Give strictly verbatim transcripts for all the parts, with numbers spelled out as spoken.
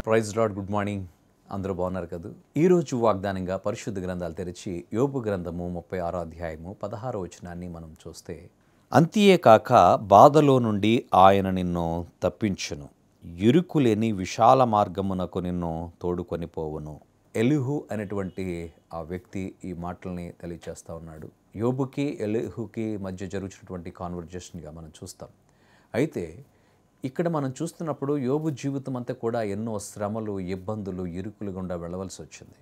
Praise lord, good morning. అందరూ బాగున్నారు కదా? ఈరోజు వాగ్దానంగా పరిశుద్ధ గ్రంథాలు తెరిచి యోబు గ్రంథము ముప్పై ఆరో అధ్యాయము పదహారో వచనాన్ని మనం చూస్తే, అంతియే కాక బాధలో నుండి ఆయన నిన్ను తప్పించును, ఇరుకులేని విశాల మార్గమునకు నిన్ను తోడుకొని పోవును. ఎలీహు అనేటువంటి ఆ వ్యక్తి ఈ మాటల్ని తెలియచేస్తూ ఉన్నాడు. యోబుకి ఎలీహుకి మధ్య జరుగుతున్నటువంటి కాన్వర్జేషన్గా మనం చూస్తాం. అయితే ఇక్కడ మనం చూస్తున్నప్పుడు యోబు జీవితం అంతా కూడా ఎన్నో శ్రమలు, ఇబ్బందులు, ఇరుకులు గుండా వెళ్ళవలసి వచ్చింది.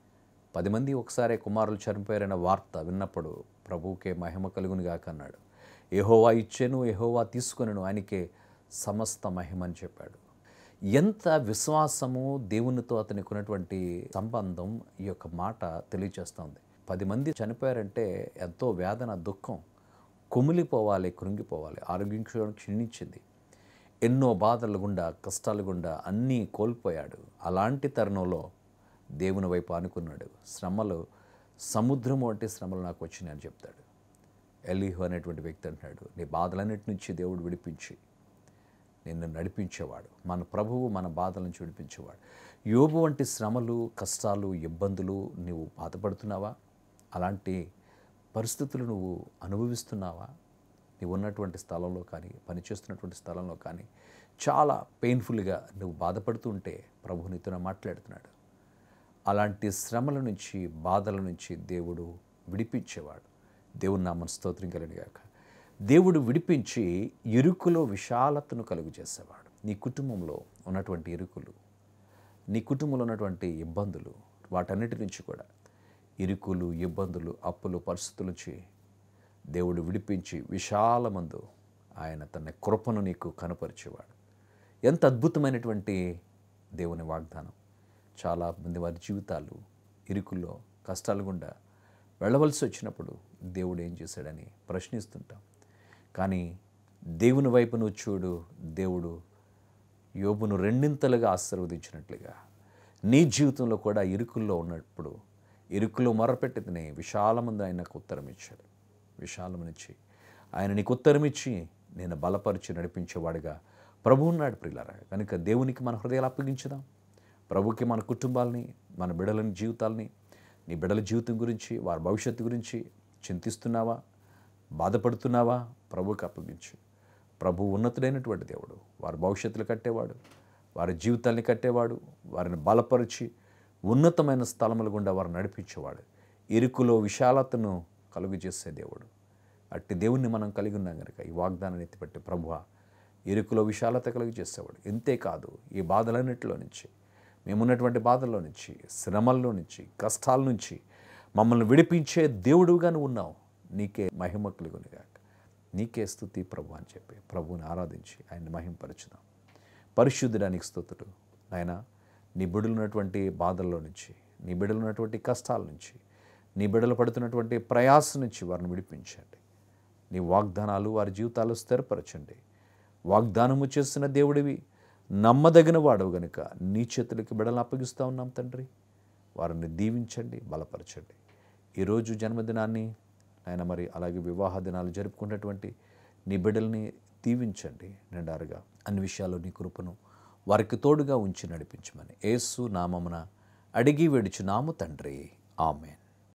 పది మంది ఒకసారి కుమారులు చనిపోయారన్న వార్త విన్నప్పుడు ప్రభువుకే మహిమ కలుగును గాక అన్నాడు. యెహోవా ఇచ్చెను, యెహోవా తీసుకొనెను, ఆయనకే సమస్త మహిమ అని చెప్పాడు. ఎంత విశ్వాసము, దేవునితో అతనికి ఉన్నటువంటి సంబంధం ఈ యొక్క మాట తెలియచేస్తుంది. పది మంది చనిపోయారంటే ఎంతో వేదన, దుఃఖం, కుమిలిపోవాలి, కృంగిపోవాలి. ఆరోగ్యం క్షీణించింది. ఎన్నో బాధల గుండా, కష్టాల గుండా అన్నీ కోల్పోయాడు. అలాంటి తరుణంలో దేవుని వైపు ఆనుకున్నాడు. శ్రమలు సముద్రం వంటి శ్రమలు నాకు వచ్చినాయి అని చెప్తాడు. ఎలీహు అనేటువంటి వ్యక్తి అంటున్నాడు, నీ బాధలన్నిటి నుంచి దేవుడు విడిపించి నిన్ను నడిపించేవాడు. మన ప్రభువు మన బాధల నుంచి విడిపించేవాడు. యోబు వంటి శ్రమలు, కష్టాలు, ఇబ్బందులు నువ్వు బాధపడుతున్నావా? అలాంటి పరిస్థితులు నువ్వు అనుభవిస్తున్నావా? నీవు ఉన్నటువంటి స్థలంలో కానీ, పనిచేస్తున్నటువంటి స్థలంలో కానీ చాలా పెయిన్ఫుల్గా నువ్వు బాధపడుతూ ఉంటే ప్రభు నీతో మాట్లాడుతున్నాడు. అలాంటి శ్రమల నుంచి, బాధల నుంచి దేవుడు విడిపించేవాడు. దేవుని నామమున స్తోత్రం కలుగును గాక. దేవుడు విడిపించి ఇరుకులో విశాలతను కలుగు చేసేవాడు. నీ కుటుంబంలో ఉన్నటువంటి ఇరుకులు, నీ కుటుంబంలో ఉన్నటువంటి ఇబ్బందులు, వాటన్నిటి నుంచి కూడా ఇరుకులు, ఇబ్బందులు, అప్పులు, పరిస్థితుల నుంచి దేవుడు విడిపించి విశాలమందు ఆయన తన కృపను నీకు కనపరిచేవాడు. ఎంత అద్భుతమైనటువంటి దేవుని వాగ్దానం. చాలా మంది వారి జీవితాలు ఇరుకుల్లో, కష్టాలు గుండా వెళ్ళవలసి వచ్చినప్పుడు దేవుడు ఏం చేశాడని ప్రశ్నిస్తుంటాం. కానీ దేవుని వైపు నువ్వు చూడు, దేవుడు యోబును రెండింతలుగా ఆశీర్వదించినట్లుగా నీ జీవితంలో కూడా ఇరుకుల్లో ఉన్నప్పుడు ఇరుకులో మొరపెట్టితేనే విశాలమందు ఆయనకు ఉత్తరం ఇచ్చాడు. విశాలమునిచ్చి ఆయన నీకు ఉత్తరం ఇచ్చి నేను బలపరిచి నడిపించేవాడుగా ప్రభు ఉన్నాడు ప్రియులారా. కనుక దేవునికి మన హృదయాలు అప్పగించుదాం. ప్రభుకి మన కుటుంబాలని, మన బిడ్డలని జీవితాలని, నీ బిడ్డల జీవితం గురించి, వారి భవిష్యత్తు గురించి చింతిస్తున్నావా? బాధపడుతున్నావా? ప్రభుకి అప్పగించు. ప్రభు ఉన్నతుడైనటువంటి దేవుడు, వారి భవిష్యత్తులు కట్టేవాడు, వారి జీవితాల్ని కట్టేవాడు, వారిని బలపరిచి ఉన్నతమైన స్థలముల గుండా వారిని నడిపించేవాడు. ఇరుకులో విశాలతను కలుగు చేసే దేవుడు. అట్టి దేవుణ్ణి మనం కలిగి ఉన్నాం కనుక ఈ వాగ్దానాన్ని ఎత్తిపెట్టి, ప్రభువా ఇరుకులో విశాలత కలుగు చేసేవాడు. ఇంతేకాదు, ఈ బాధలన్నింటిలో నుంచి, మేమున్నటువంటి బాధల్లో నుంచి, శ్రమల్లో నుంచి, కష్టాల నుంచి మమ్మల్ని విడిపించే దేవుడుగా నువ్వు ఉన్నావు. నీకే మహిమ కలుగును గాక. నీకే స్తుతి ప్రభు అని చెప్పి ప్రభువుని ఆరాధించి ఆయన్ని మహింపరచుదాం. పరిశుద్ధుడానికి స్తుతులు నాయన. నీ బిడ్డలు ఉన్నటువంటి బాధల్లో నుంచి, నీ బిడ్డలు ఉన్నటువంటి కష్టాల నుంచి, నీ బిడ్డలు పడుతున్నటువంటి ప్రయాస నుంచి వారిని విడిపించండి. నీ వాగ్దానాలు వారి జీవితాలు స్థిరపరచండి. వాగ్దానము చేస్తున్న దేవుడివి, నమ్మదగిన వాడవు గనుక నీ చేతులకి బిడ్డలను అప్పగిస్తూ ఉన్నాం తండ్రి. వారిని దీవించండి, బలపరచండి. ఈరోజు జన్మదినాన్ని ఆయన మరి అలాగే వివాహ దినాలు జరుపుకున్నటువంటి నీ బిడ్డల్ని దీవించండి నిండారుగా. అన్ని విషయాల్లో నీ కృపను వారికి తోడుగా ఉంచి నడిపించమని యేసు నామమున అడిగి వేడుచున్నాము తండ్రి. ఆమేన్.